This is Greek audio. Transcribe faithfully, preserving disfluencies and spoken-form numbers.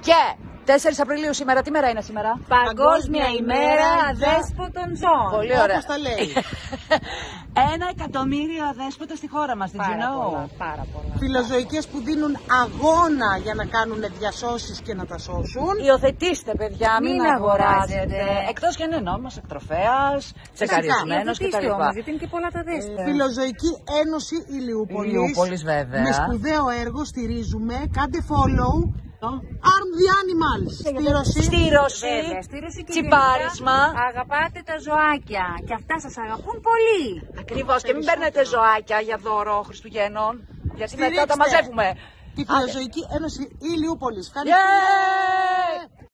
Και τέσσερις Απριλίου σήμερα, τι μέρα είναι σήμερα? Παγκόσμια ημέρα αδέσποτων ζώων. Πολύ ωραία. Όπως τα λέει. Ένα εκατομμύριο αδέσποτα στη χώρα μας, did you know? Πάρα πολλά. Φιλοζωικές που δίνουν αγώνα για να κάνουν διασώσεις και να τα σώσουν. Υιοθετήστε, παιδιά, μην, Μην αγοράζετε. αγοράζετε. Εκτός και αν είναι νόμιμος, εκτροφέας, τσεκαρισμένος κτλ. Υιοθετήστε όμως, γιατί είναι και πολλά τα δέσποτα. Φιλοζωική Ένωση Ηλιούπολης. Ηλιούπολης, βέβαια. Με σπουδαίο έργο στηρίζουμε. Κάντε follow. Arm the animals. Στήρωση. Στήρωση, Βέβαια, στήρωση και τσιπάρισμα. γενικά αγαπάτε τα ζωάκια. Και αυτά σας αγαπούν πολύ. Ακριβώς. Και μην παίρνετε ζωάκια για δώρο Χριστουγέννων. Γιατί μετά τα Στηρίξτε μαζεύουμε. Τη Φιλοζωική Ένωση Ηλιούπολης. Yeah!